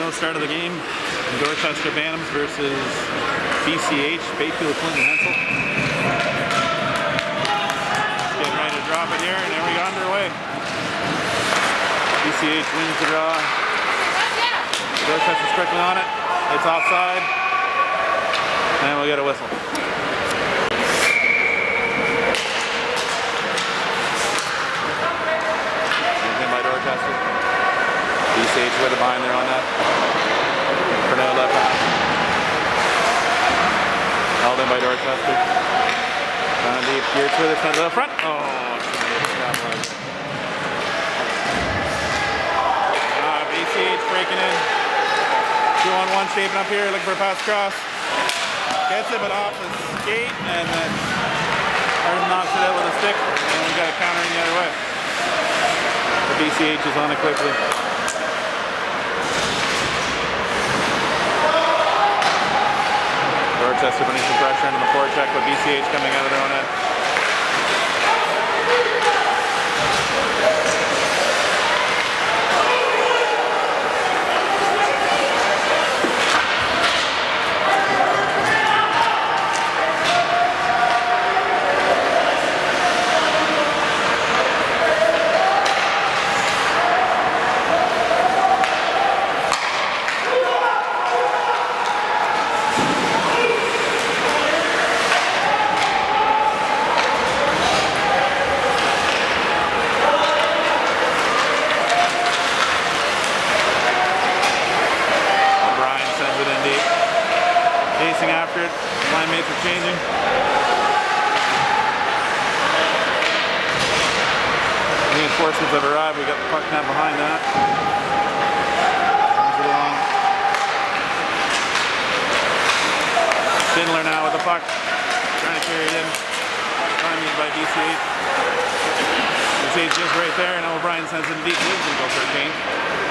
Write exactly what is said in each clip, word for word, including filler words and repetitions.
now, start of the game. Dorchester Bantams versus B C H, Bayfield Clinton Hensel. Getting ready to drop it here, and there we go underway. B C H wins the draw. Dorchester's quickly on it. It's offside. And we'll get a whistle. Anything by Dorchester. B C H with a bind there on that. Pernell left half. Held in by Dorchester. Down deep, geared through the front to the front. Oh, uh, B C H breaking in. Two on one, shaping up here, looking for a pass cross. Gets it, but off the skate, and then Arden knocks it out with a stick, and we got a counter in the other way. The B C H is on it quickly. Dorchester putting some pressure into the forecheck, but B C H coming out of their own end. Chasing after it, line mates are changing. Reinforcements have arrived, we got the puck now behind that. Moves it along. Schindler now with the puck, trying to carry it in. Trying used by D C H. D C H is right there, and O'Brien sends it deep. He's going to go for a change.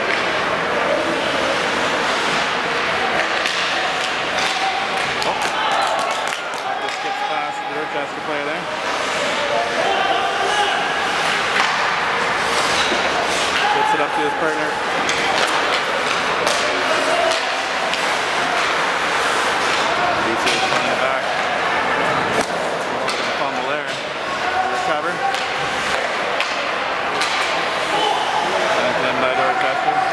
Dorchester player there. Gets it up to his partner. D C H playing it back. Fumble there. Recover. Sent in by Dorchester.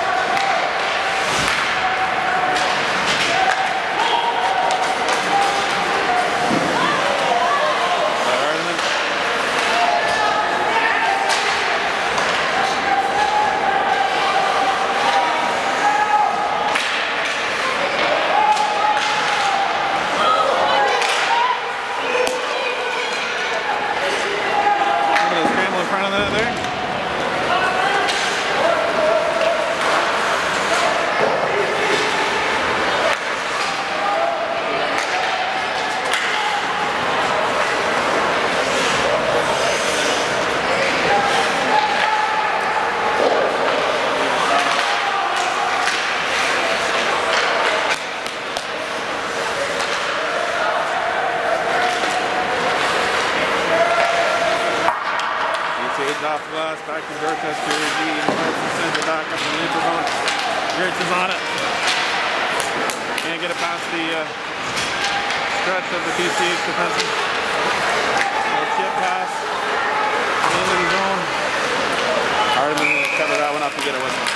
Off the glass, back to Dorchester. G sends it back up to the neutral zone. Gertz is on it. Can't get it past the uh, stretch of the B C H defensive. Little chip pass into the zone. Hardman will cover that one up to get a whistle.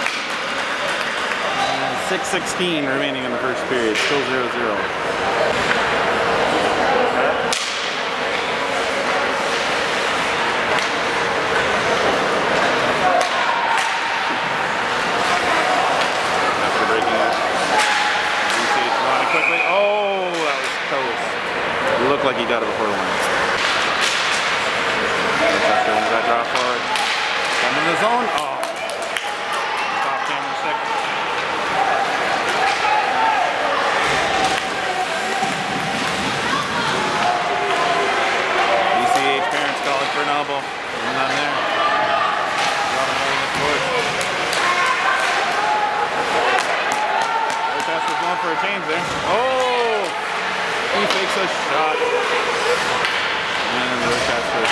six sixteen remaining in the first period. Still zero zero. Looked like he got it before the line. Dorchester wins that draw forward. Come in the zone. Oh. Stop camera stick. B C H parents calling for an elbow. None there. Robin holding it forward. Dorchester's going for a change there. Oh! He takes a shot. And Dorchester.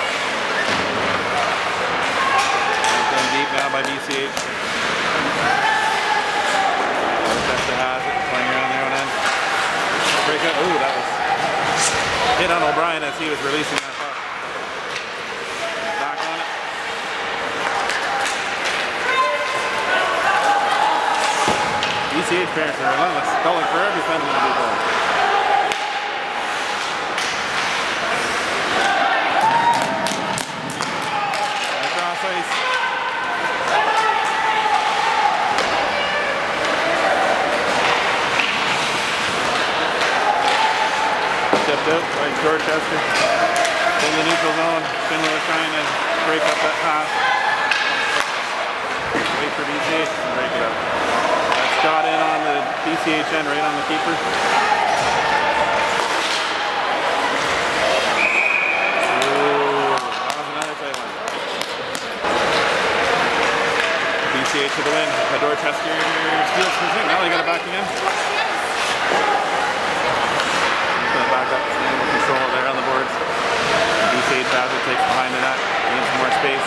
Deep now by B C H. hit on O'Brien as he was releasing that puck. Back on it. B C H parents are relentless, calling for every defendant to be ball. Across ice. Tipped out by Dorchester. In the neutral zone. Finley was trying to break up that pass. Wait for B C H to break it up. That's got in on the B C H end, right on the keeper. Ooh, that was another tight one. B C H to the win. Dorchester steals from Zink. Now they got it back again. Back up, control there on the boards. B C H has it, takes behind the net, needs some more space.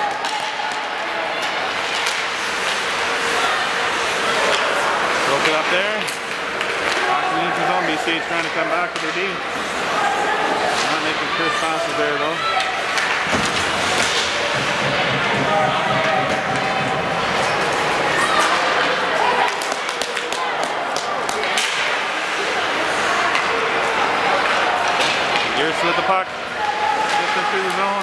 Broke it up there. Back in the neutral zone. B C H trying to come back with their D. Not making crisp passes there though. Gears with the puck, gets it through the zone.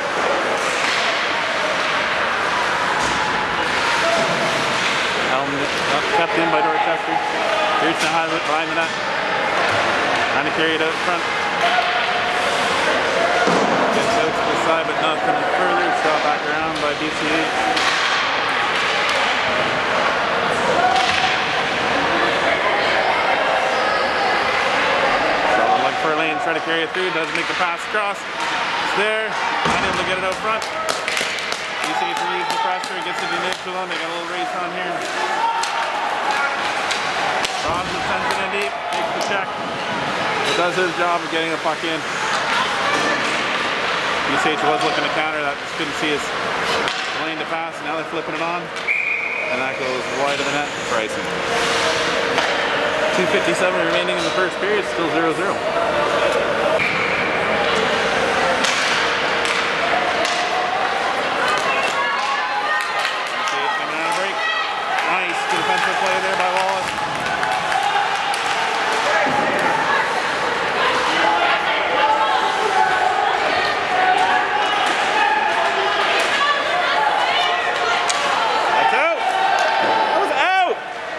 Helm kept in by Dorchester. Pearson has it behind the net. Trying to carry it out front. Gets out to the side, but nothing further. Shot back around by B C H. For Lane, try to carry it through, doesn't make the pass across. It's there, unable to get it out front. B C H relieves the pressure, gets it to neutral zone. They got a little race on here. Robinson sends it in deep, takes the check. It does his job of getting the puck in. B C H was looking to counter that, just couldn't see his lane to pass. Now they're flipping it on, and that goes wide of the net for icing. two fifty-seven remaining in the first period, still zero zero. Coming on a break. Nice defensive play there by Wallace. That's out! That was out!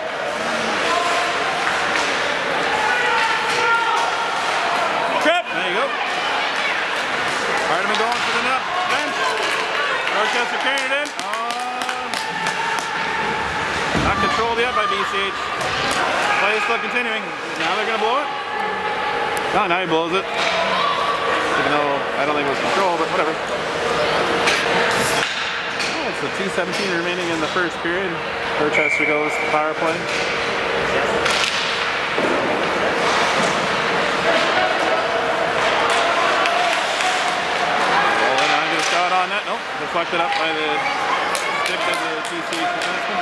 There you go. Hardiman going for the net bench. Dorchester carrying it in. Um, not controlled yet by B C H. Play is still continuing. Now they're going to blow it. No, now he blows it. Even though I don't think it was controlled, but whatever. Oh, it's the two seventeen remaining in the first period. Dorchester goes to power play. On that, nope, deflected up by the stick of the B C H defenseman.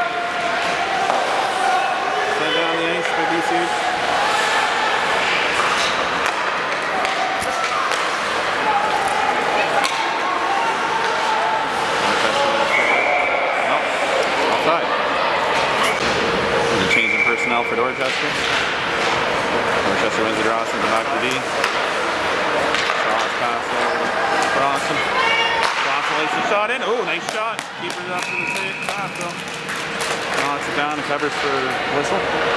Sent down the ice by B C H. Nope, offside. They're changing personnel for Dorchester. Dorchester wins the draw, sends it back to D. Cross pass over Bronson. Lays the shot in. Oh, nice shot. Keeper it up to the top, though. Knocks it down and covers for whistle.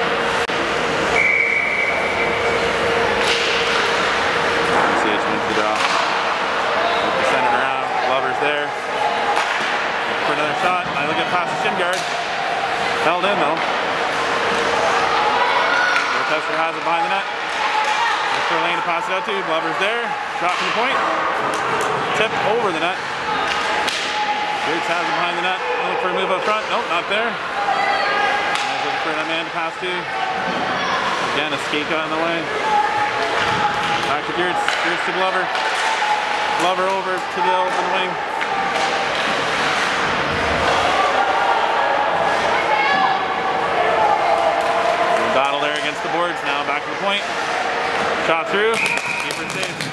B C H wins the draw. Send it around. Glover's there. For another shot. I look at past the shin guard. Held in, though. Dorchester has it behind the net. Looks for Lane to pass it out to. Glover's there. Shot from the point. Tipped over the net. Geertz has him behind the net. Look for a move up front. Nope, not there. He's looking for another man to pass to. Again, a skate got in the way. Back to Geertz. Geertz to Glover. Glover over to the open wing. Battle there against the boards. Now back to the point. Shot through. Keeper safe.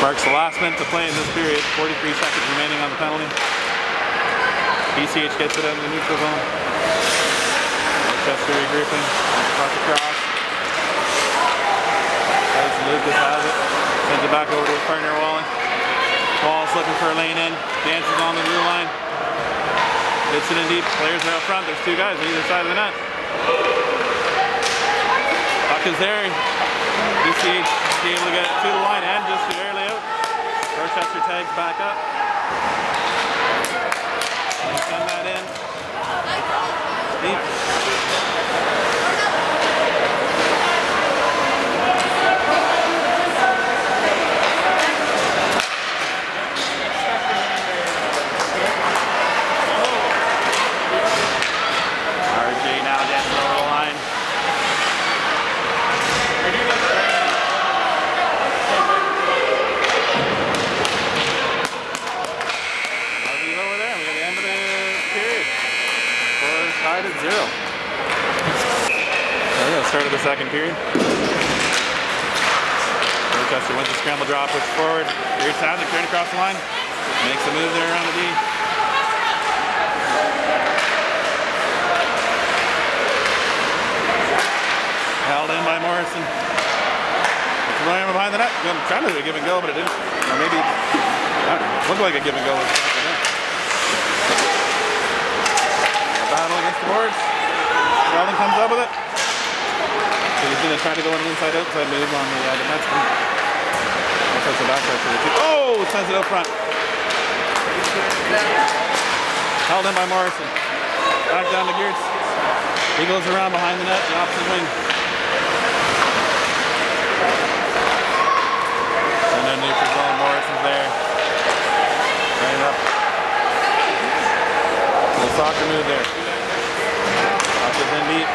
Marks the last minute to play in this period. forty-three seconds remaining on the penalty. B C H gets it out in the neutral zone. Dorchester regrouping. Puck across. Tyson Lucas has it. Sends it back over to his partner Wallen. Wallace looking for a lane in. Dances on the blue line. Hits it in deep. Players are out front. There's two guys on either side of the net. Puck is there. B C H be able to get it to the line and just barely out. Dorchester tags back up. And send that in. Deep. R J now dancing over the line. Tied at zero. There we go, start of the second period. Dorchester wins the scramble draw, push forward. Here's Hadley, turn across the line. Makes a move there around the D. Held in by Morrison. It's Ryan behind the net. I'm trying to do a give and go, but it didn't. Or maybe, I don't know, looked like a give and go. Battle against the boards. Sheldon comes up with it. So he's going to try to go on an inside-outside move on the uh, defenseman. That's the back pressure. Oh! Sends it up front. Held in by Morrison. Back down to Geertz. He goes around behind the net, the opposite wing. And then neutral zone. Morrison's there. Right up. Little soccer move there. Up is in deep.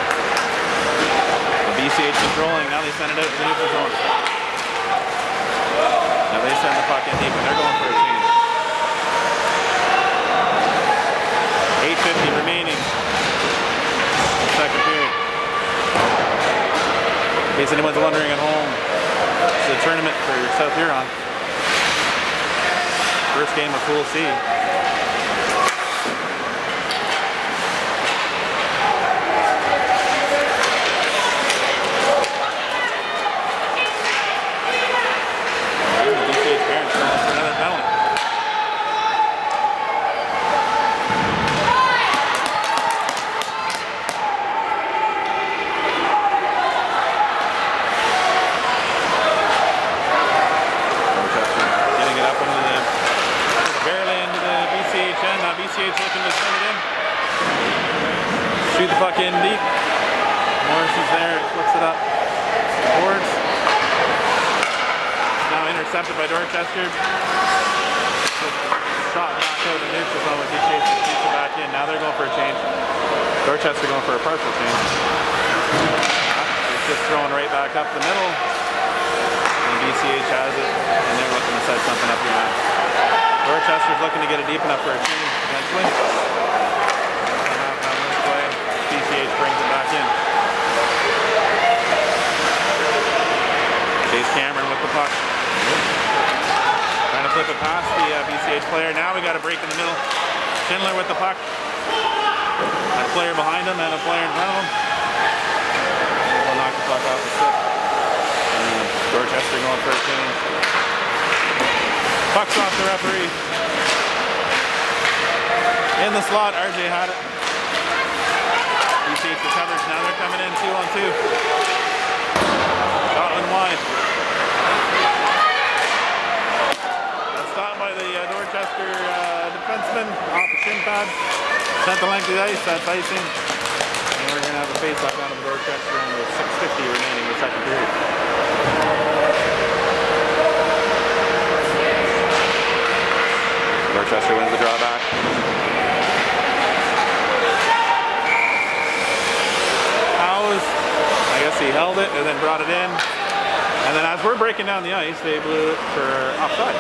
The B C H controlling. Now they send it out to the neutral zone. Now they send the puck in deep and they're going for a change. eight fifty remaining. Second period. In case anyone's wondering at home, it's a tournament for South Huron. First game of Pool C. Looking to send it in. Shoot the puck in deep. Morrison's there, flips it up. Boards. Now intercepted by Dorchester. Shot knocked out in neutral zone with D K shoots it back in. Now they're going for a change. Dorchester going for a partial change. It's just throwing right back up the middle. And B C H has it. And they're looking to set something up here now. Dorchester's looking to get it deep enough for a change eventually. Half down this way. B C H brings it back in. Chase Cameron with the puck. Trying to flip it past the uh, B C H player. Now we got a break in the middle. Schindler with the puck. A player behind him and a player in front of him. We'll knock the puck off the stick. And Dorchester going for a change. Puck's off the referee. In the slot, R J had it. B C H recovers. Now they're coming in two on two. Scotland wide. That's stopped by the uh, Dorchester uh, defenseman off the shin pad. Sent the length of the ice. That's icing. And we're going to have a face-off down to the Dorchester end with six fifty remaining in the second period. Dorchester wins the drawback. Howes, I guess he held it and then brought it in. And then as we're breaking down the ice, they blew it for offside.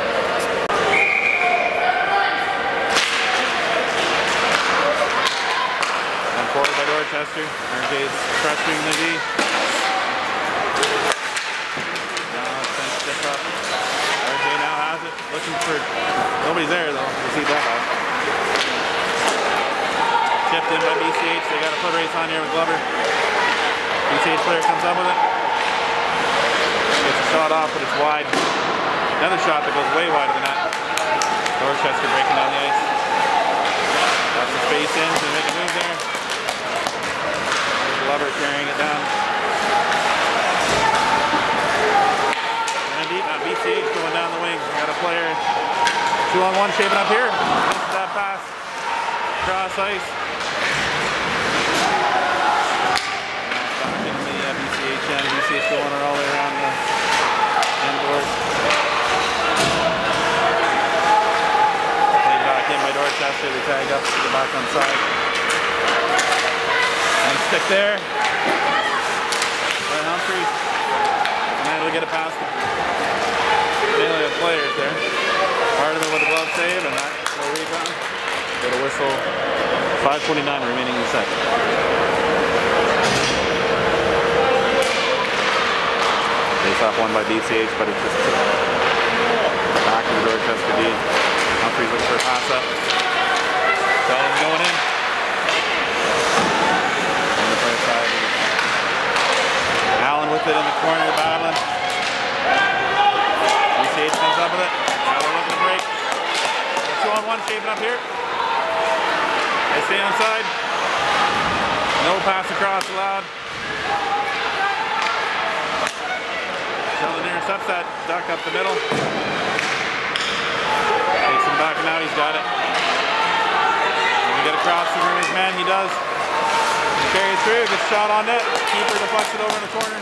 And forward by Dorchester. R J's pressuring the D. Now it's sent stick up. Looking for, nobody's there though. We'll see that pass. Tipped in by B C H. They got a foot race on here with Glover. B C H player comes up with it. Gets a shot off, but it's wide. Another shot that goes way wider than that. Dorchester breaking down the ice. Got some space in to make a move there. Glover carrying it down. And deep now, B C H going down the wing. We got a player two on one shaping up here. Misses that pass. Cross ice. Back in the uh, B C H end. B C H going all the way around the end boards. Played back in by Dorchester. They tag up to get back on side. And stick there. By Humphreys. And then we'll get it past them. Mainly the players there. Part of it with a glove save and that little rebound. Get a whistle. five twenty-nine remaining in the second. Face off one by B C H, but it's just back to the Dorchester D. Humphreys looking for a pass up. Selling going in. On the far side. Allen with it in the corner, battling. B C H comes up with it. Allen looking to break. Two on one shaping up here. They stay inside. No pass across allowed. Sheldon intercepts that duck up the middle. Takes him back and now he's got it. Can he get across from his man? He does. He carries through, gets shot on net. Keeper deflects it over in the corner.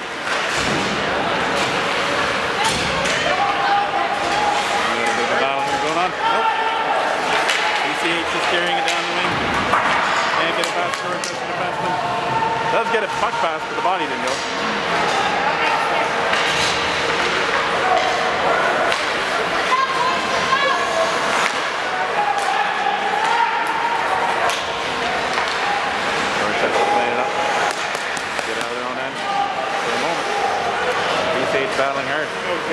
A bit of a battle here going on. Nope. B C H just carrying it down the wing. Can't get it past the Dorchester defenseman. Does get it puck past, but the body didn't go. Dorchester playing it up. Get out of their own end for a moment. B C H battling hard.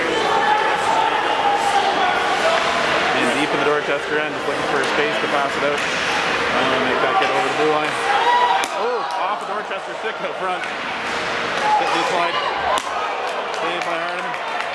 And deep in the Dorchester end, just looking for a space to pass it out. I'm going to make that get over the blue line. Oh, off the Dorchester stick out front. Hit the slide. Saved by Hardiman.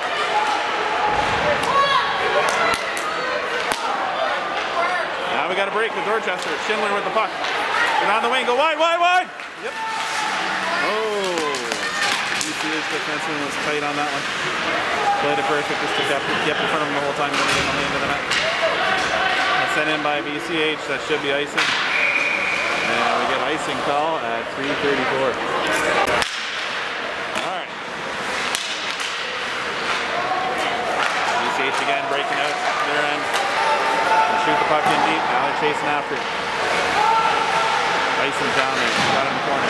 Now we got a break with Dorchester. Schindler with the puck. Get on the wing, go wide, wide, wide! Yep. Oh. B C H defenseman was tight on that one. Played it perfect, just kept, kept in front of him the whole time when he didn't on the end of the net. Sent in by B C H, that should be icing. And we get icing call at three thirty-four. Alright. B C H again breaking out their end. They shoot the puck in deep, now they're chasing after it. Icing down there, got it in the corner.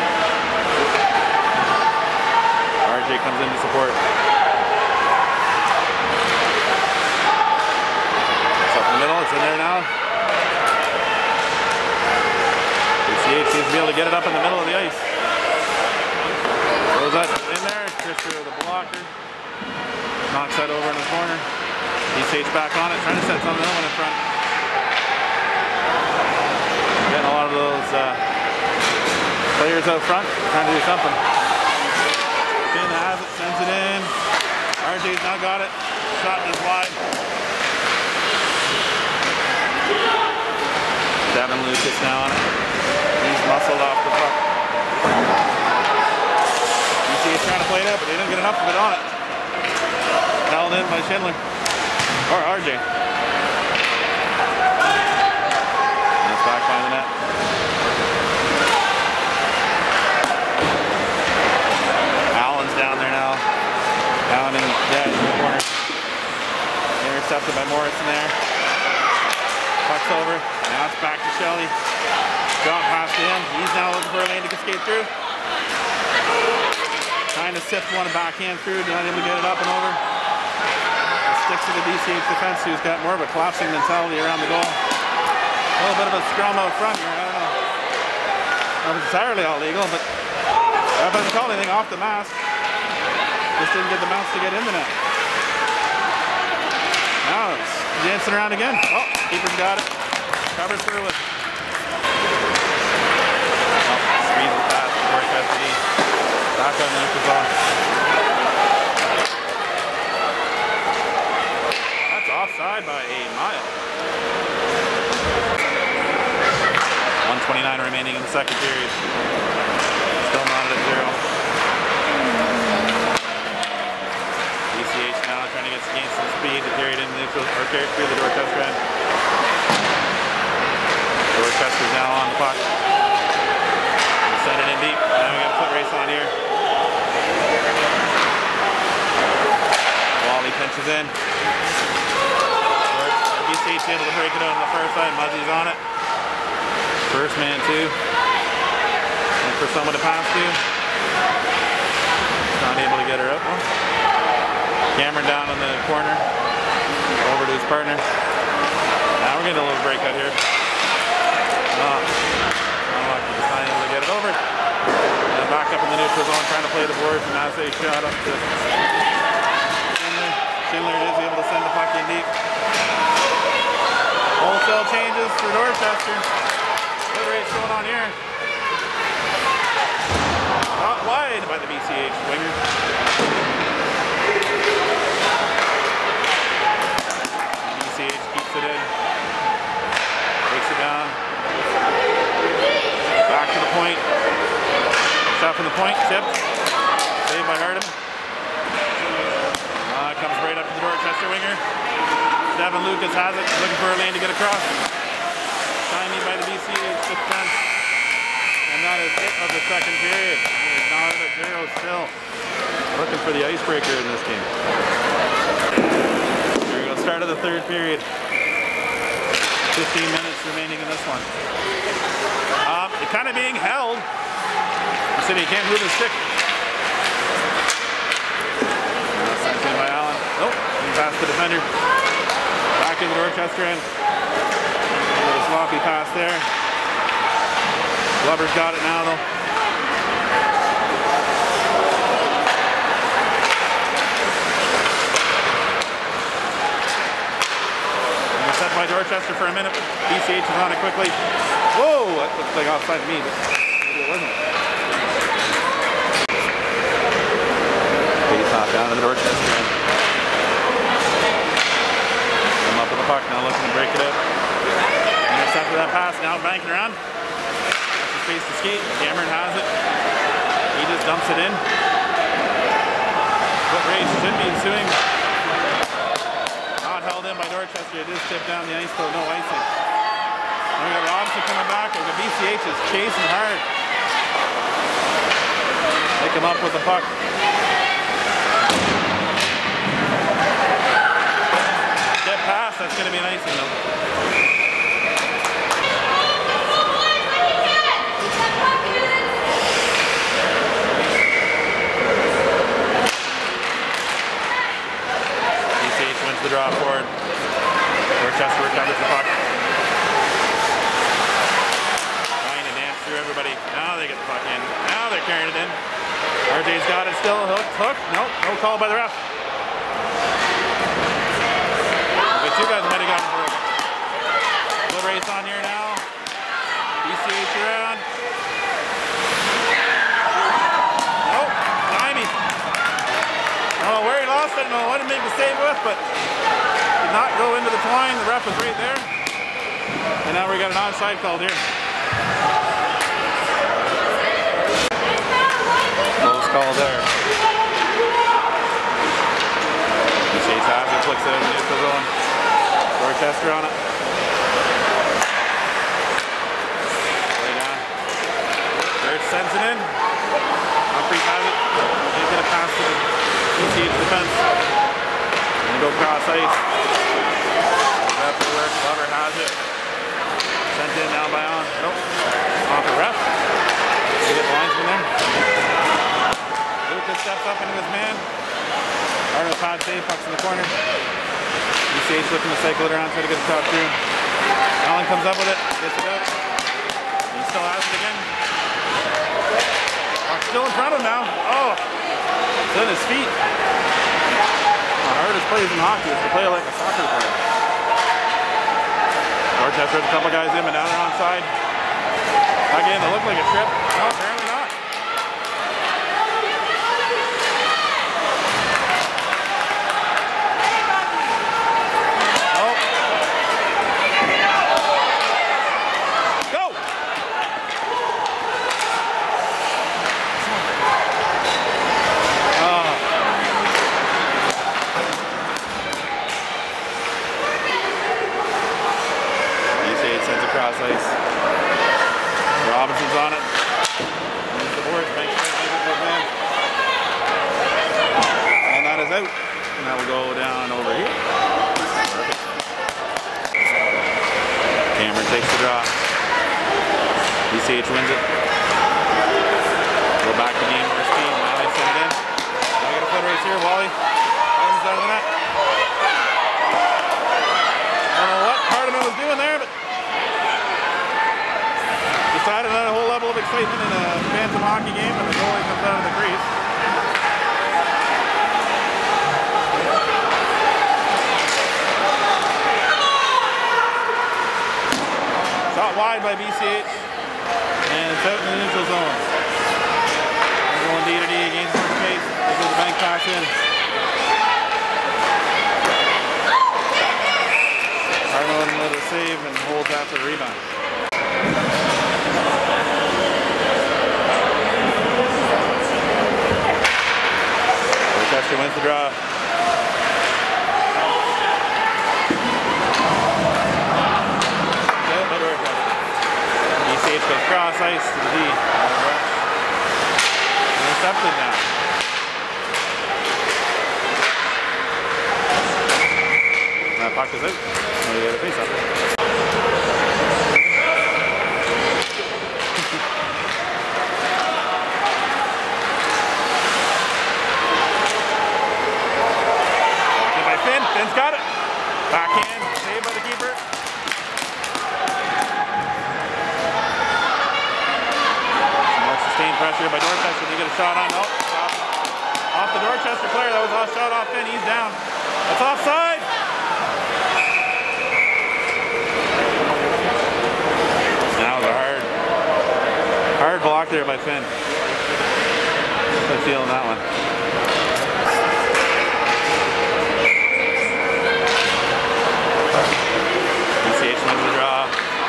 R J comes in to support. Middle, it's in there now. B C H seems to be able to get it up in the middle of the ice. Throws that in there. Christian with a blocker. Knocks that over in the corner. B C H back on it, trying to set something up in front. Getting a lot of those uh, players out front, trying to do something. Finn has it, sends it in. R J's now got it. Shot is wide. Devin Lucas now on it. He's muscled off the puck. B C H trying to play it out, but they didn't get enough of it on it. Held in by Schindler. Or R J. And it's back by the net. Allen's down there now. Allen in yeah, in the corner. Intercepted by Morrison there. Puck's over. Now it's back to Shelley. Drop pass to him. He's now looking for a lane to skate through. Trying to sift one backhand through, not able to get it up and over. It sticks to the B C H defense, who's got more of a collapsing mentality around the goal. A little bit of a scrum out front here. I don't know. Not entirely all legal, but I haven't called anything off the mask. Just didn't get the mouse to get in the net. Now it's dancing around again. Oh, keeper's got it. Covers through with. Oh, squeeze the pass. Dorchester. Back on the neutral zone. That's offside by a mile. one twenty-nine remaining in the second period. Still not at zero. D C H now trying to get gain some speed to carry it in the neutral, or carry it through the Dorchester end. Dorchester's now on the puck. Send it in deep. Now we got a foot race on here. Wally pinches in. D C H able to break it out on the first side. Muzzy's on it. First man two. And for someone to pass to. Not able to get her up. Well, Cameron down in the corner. Over to his partner. Now we're getting a little breakout here. Oh, unlucky, just not able to get it over. And back up in the neutral zone, trying to play the boards, and as they shot up to Schindler. Schindler is able to send the puck in deep. Wholesale changes for Dorchester. Good race going on here. Not wide by the B C H winger. B C H keeps it in. Takes it down. Back to the point. Shot from the point. Tipped. Saved by Hardem. Uh, comes right up to the Dorchester winger. Devin Lucas has it. Looking for a lane to get across. Timing by the B C H defense. And that is it of the second period. It is now at zero still. Looking for the icebreaker in this game. Here we go. Start of the third period. fifteen minutes remaining in this one. Um, it's kind of being held. The city can't move his stick. Sent in by Allen. Nope. Past the defender. Back in the Dorchester end. A little sloppy pass there. Glover's got it now though. Set by Dorchester for a minute. B C H is on it quickly. Whoa! That looks like offside to me, but maybe it wasn't. Face off down to the Dorchester end. Come up with the puck now, looking to break it out. Intercept for that pass, now banking around. That's his face to skate. Cameron has it. He just dumps it in. Foot race should be ensuing. Held in by Dorchester. It is tipped down the ice, though no icing. And we got Robinson coming back. The B C H is chasing hard. Pick him up with the puck. Get past. That's going to be an icing, though. The draw forward. Dorchester recovers the puck. Trying to dance through everybody. Now they get the puck in. Now they're carrying it in. R J's got it still. Hook, hook. Nope, no call by the ref. The two guys might have gotten through. Good race on here now. B C H around. Nope, timing. I don't know where he lost it. I don't know what he made the save with, but did not go into the twine. The ref was right there. And now we got an onside called here. Close call there. B C H has it, flicks it in the neutral zone. Dorchester on it. Way down. Birch sends it in. Humphries has it. He's going to pass to the B C H defense. Gonna go cross ice. Ref to work. Glover has it. Sent in now by on. Nope. Off the ref. We get the linesman there. Lucas steps up into his man. Arnold pad save. Pucks in the corner. B C H looking to cycle it around, try to get the top through. Allen comes up with it. Gets it out. He still has it again. Puck's still in front of him now. Oh. It's on his feet. Hard first plays in hockey is to play like a soccer player. Dorchester has a couple guys in, but now they're onside. Again, it looked like a trip. No, apparently not. Oh. Go! Uh. You see it sends across ice. Robinson's on it. The boards makes it man. And that is out. And that will go down over here. Perfect. Cameron takes the draw. B C H wins it. Go back to game for speed. Now they send it in. Now we got a foot race here. Wally. Comes out of the net. I don't know what Hardiman was doing there, but decided on a whole level of excitement in a Phantom hockey game, and the goalie comes out of the crease. Shot wide by B C H, and it's out in the neutral zone. They're going D to D against first base. They go the bank pass in. Hardiman with a save and holds after the rebound. Dorchester wins the draw. B C H goes cross ice to the D. Intercepted now. That puck is out. Now you get a face up. Finn's got it. Backhand, saved by the keeper. More sustained pressure by Dorchester. They get a shot on. Oh, off, off the Dorchester player. That was a shot off Finn. He's down. That's offside. That was a hard, hard block there by Finn. I'm feeling that one. Wins the draw.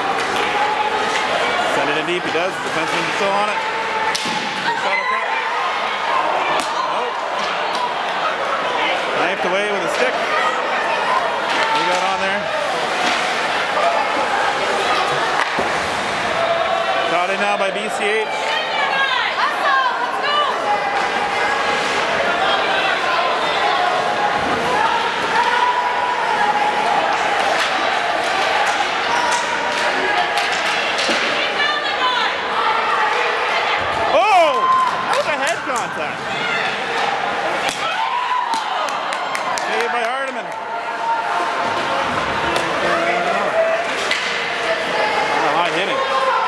Send it in deep, he does. The defenseman's still on it. Shot up front. Nope. Knifed away with a stick. We got on there. Shot in now by B C H. Contact. Saved by Hardiman. Oh, high hitting.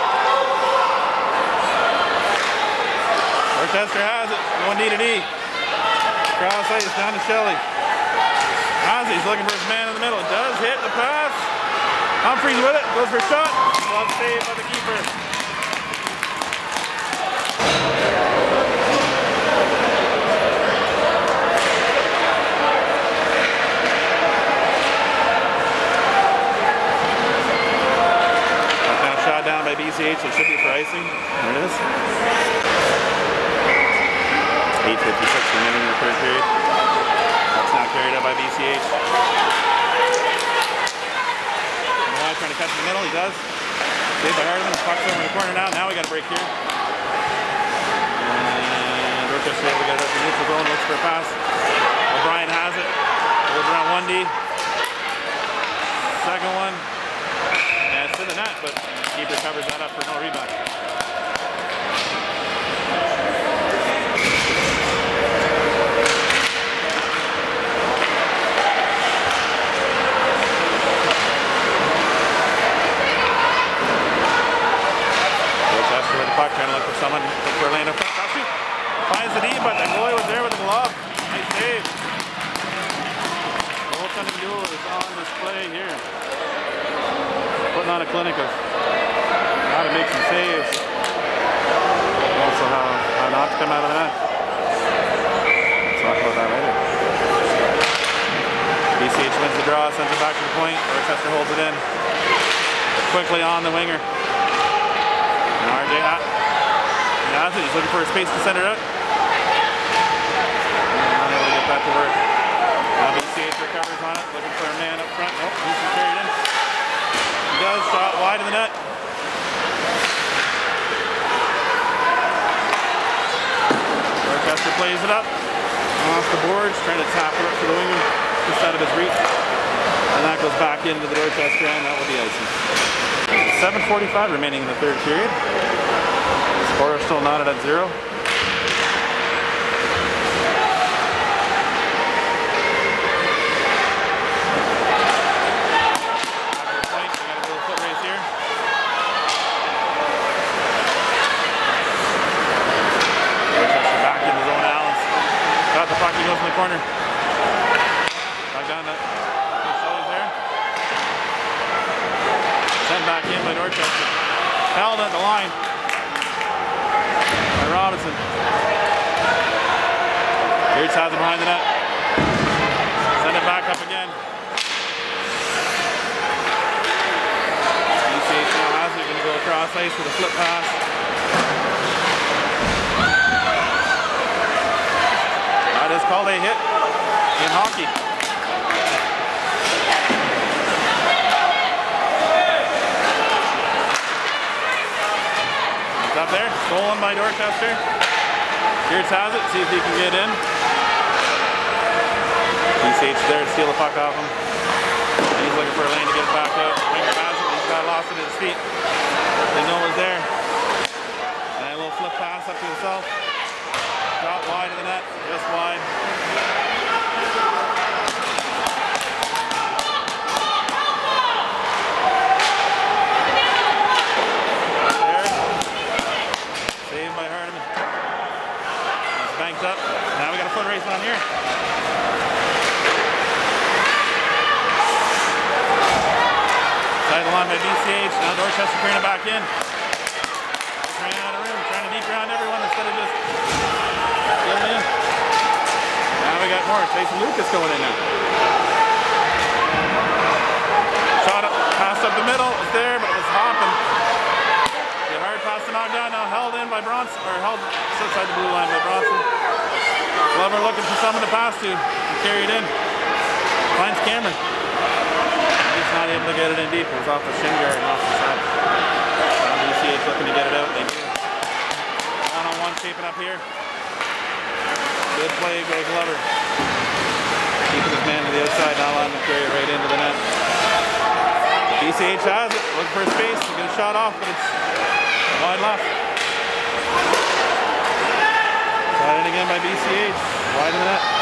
Dorchester has it. Going D to D. Cross ice down to Shelley. Ozzy's looking for his man in the middle. It does hit the pass. Humphreys with it. Goes for a shot. Well saved by the keeper. Down by B C H, it should be for icing. There it is. eight fifty-six remaining in the third period. That's now carried out by B C H. Malloy trying to cut in the middle, he does. Saved by Hardiman, puck's over in the corner now. Now we got a break here. And Dorchester able to get it up to the neutral zone, looks for a pass. O'Brien has it. Goes around one D. Second one. And it's to the net, but keeper covers that up for no rebound. Dorchester with the puck, trying to look for someone, look for Orlando. Finds the D, but the goalie was there with the glove. Nice save. goaltending duel is on display here. Putting on a clinic of how to make some saves. Also how, how not to come out of the net. We'll talk about that later. B C H wins the draw, sends it back to the point. Dorchester holds it in. Quickly on the winger. And R J ha has it. He's looking for a space to send it out. Not able to get that to work. Now B C H recovers on it, looking for a man up front. Oh, he's carried in. He does, shot wide of the net. Dorchester plays it up. Off the boards, trying to tap it up for the winger. Just out of his reach. And that goes back into the Dorchester end. That will be icing. seven forty-five remaining in the third period. Score is still knotted at zero. He goes in the corner. Back down that. Shelley's there. Sent back in by Dorchester. Held at the line by Robinson. Here's has it behind the net. Send it back up again. B C H now has it. Going to go across ice with a flip pass. That is called a hit in hockey. It's up there, stolen by Dorchester. Geertz has it, see if he can get in. B C H there to steal the puck off him. And he's looking for a lane to get it back out. Winger has it, he's got lost it at his feet. Didn't know it was there. And a little flip pass up to himself. Shot wide of the net, just wide. There. Saved by Hardiman. It's banked up. Now we got a foot race on here. Side of the line by B C H. Now Dorchester bringing it back in. Just ran out of room, trying to deep round everyone instead of just getting in. Now we got more. Jason Lucas going in now. Shot up, passed up the middle. It was there, but it was hopping. The hard pass to knock down. Now held in by Bronson, or held just outside the blue line by Bronson. Glover looking for someone to pass to. To carry it in. Finds Cameron. He's not able to get it in deep. It was off the shin guard and off the side. Now B C H looking to get it out. They do. One on one shaping up here. Good play by Glover. Keeping his man to the outside, not allowing him to carry it right into the net. B C H has it, looking for a space, to get a shot off, but it's wide left. Shot in again by B C H, wide in the net.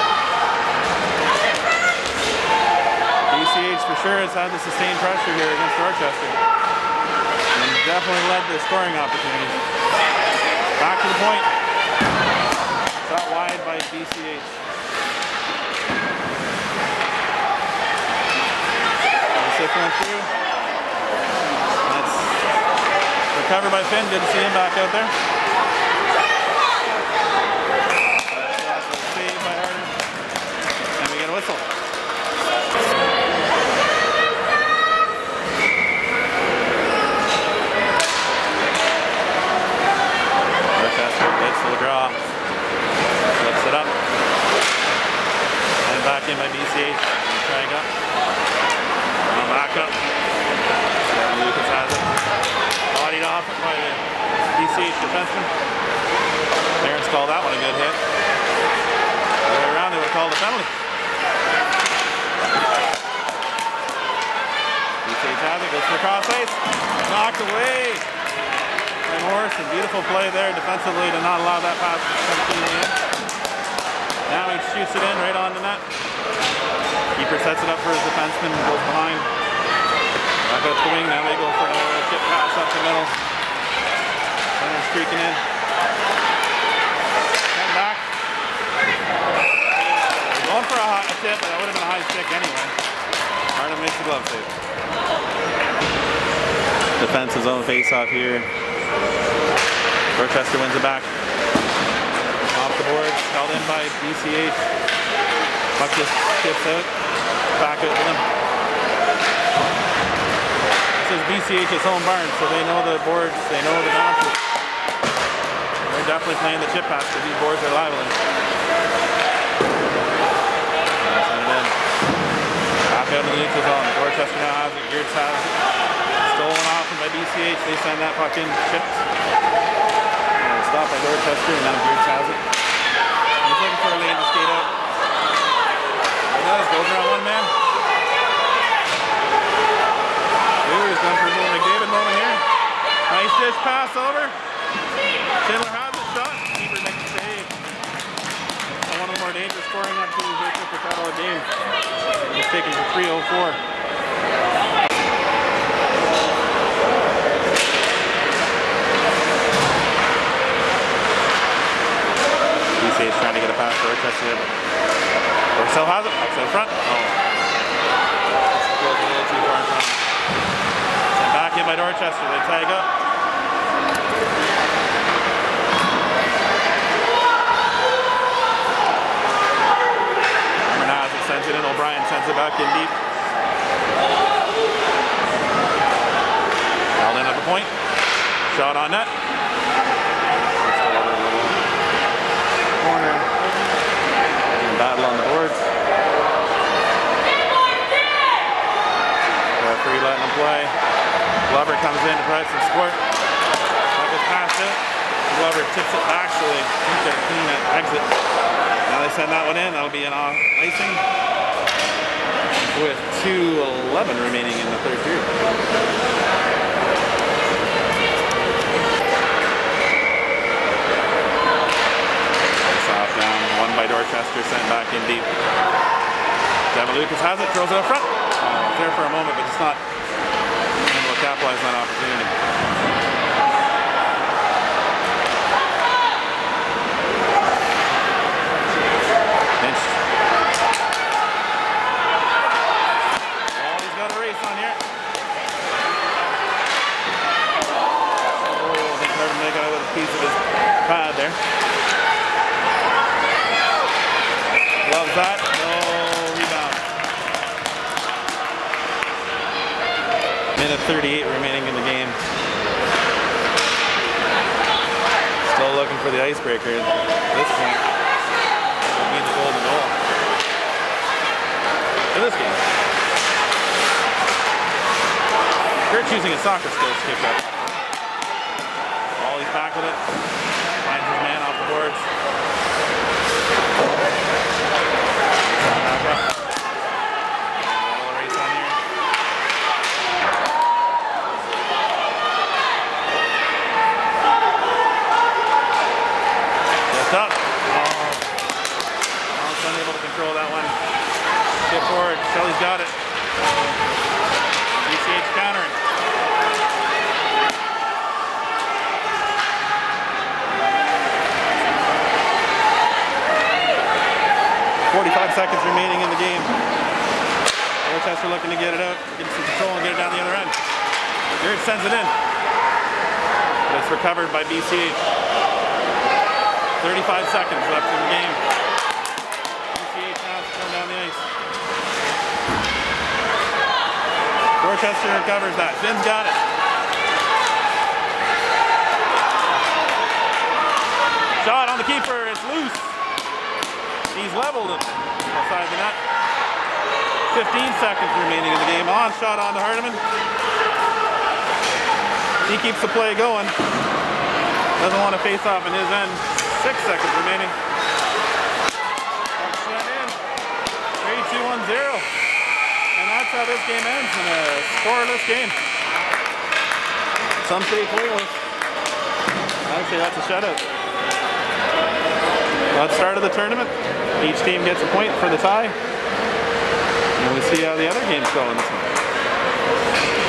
B C H for sure has had the sustained pressure here against Dorchester. And definitely led to scoring opportunities. Back to the point. Shot wide by B C H. Six went through. That's recovered by Finn. Good to see him back out there. That's a save by Harder. And we get a whistle. Dorchester gets to the draw. Lifts it up. And back in by B C H. Drag up. Now back up. Yeah, Lucas has it. Bodied off by the B C H defenseman. Terrence called that one a good hit. The way around, they would have called a penalty. B C H has it. Goes for the cross ice. Knocked away. Morrison, beautiful play there defensively to not allow that pass to come to the end. Now he shoots it in right on the net. Keeper sets it up for his defenseman and goes behind. Back out the wing, now they go for another chip pass up the middle. Center streaking in. Come back. Going for a, hot, a tip, but that would have been a high stick anyway. Hardman makes the glove save. Defensive zone face-off here. Dorchester wins it back. Off the boards, held in by B C H. Puck just skips out. Back out to them. This is B C H's home barn, so they know the boards, they know the bounces. They're definitely playing the chip pass because these boards are lively. Send it in. Back out to the neutral zone. Dorchester now has it. Geertz has it. Stolen off by B C H. They send that puck in. Chipped. And stopped by Dorchester, and now Geertz has it. He's looking for a lane to skate out. He does. Goes around one man. He's going for a little McDavid moment here. Nice dish pass over. Schindler has it. Shot. Keeper makes a save. One of the more dangerous scoring opportunities here for the Cattle game. He's taken for three oh four. B C H trying to get a pass for Dorchester. Dorcel has it. Back to the front. Oh. Goes a little too far in front. Sent back in by Dorchester. They tag up. Sends it in, O'Brien sends it back in deep. Held in at the point. Shot on net. Corner. And battle on the boards. Referee letting them play. Glover comes in to try some squirt. That goes past it. Glover tips it back so they can get a clean exit. Now they send that one in. That'll be an off icing with two eleven remaining in the third period. Soft down, one by Dorchester, sent back in deep. Devin Lucas has it, throws it up front. Oh, there for a moment, but just not able to capitalize on that opportunity. Piece of his pad there. Loves that. No rebound. Minute thirty-eight remaining in the game. Still looking for the icebreaker at this point. It'll be the golden goal for this game. Geertz using his soccer skills to kick up. Back with it. Finds his man off the boards. Back up. A little race on here. Just up. Oh. Almost unable to control that one. Get forward. Shelley's got it. B C H countering. forty-five seconds remaining in the game. Dorchester looking to get it out, get some control and get it down the other end. Geertz sends it in. But it's recovered by B C H. thirty-five seconds left in the game. B C H now is going down the ice. Dorchester recovers that. Finn's got it. Shot on the keeper. It's loose. He's leveled it outside the net. fifteen seconds remaining in the game. On shot on to Hardman. He keeps the play going. Doesn't want to face off in his end. Six seconds remaining. Sent in. three two one zero. And that's how this game ends in a scoreless game. Some say pointless. I'd say that's a shutout. At the start of the tournament, each team gets a point for the tie. And we'll see how the other games go in this one.